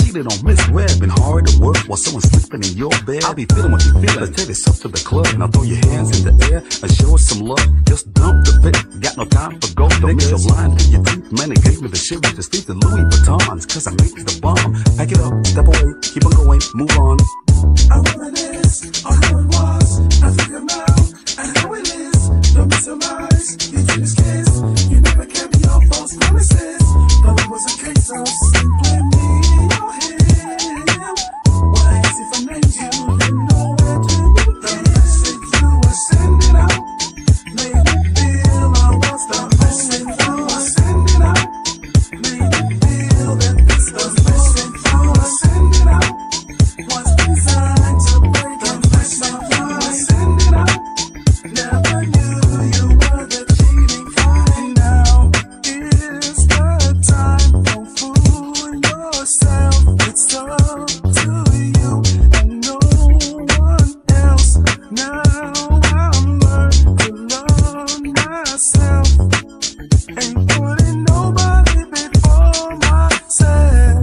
cheated on, misread, been hard to work while someone's sleeping in your bed. I'll be feeling what you feel. Let's take this up to the club. Now throw your hands in the air and show us some love. Just dump the bit. Got no time for gold. Don't miss your line through your teeth. Man, they gave me the shit with the Steve the Louis Vuittons. Cause I make the bomb. Pack it up, step away, keep on going, move on. I reminisce on how it was. I think about and how it is. Don't be surprised. You do this kiss. You never kept your false promises. But it was a case of simply me or him. Why is if I named you? Didn't know where to begin. The message you were sending out made me feel I was the message you were sending out. Made me feel that this was the message you were sending out. Was designed to break the message you were sending out. Never knew you were the cheating kind. Now is the time for fooling yourself. It's up to you and no one else. Now I'm learning to love myself. Ain't putting nobody before myself.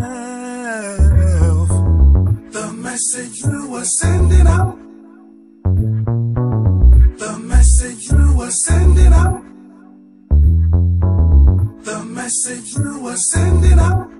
The message you were sending out. The message you were sending out. The message you were sending out.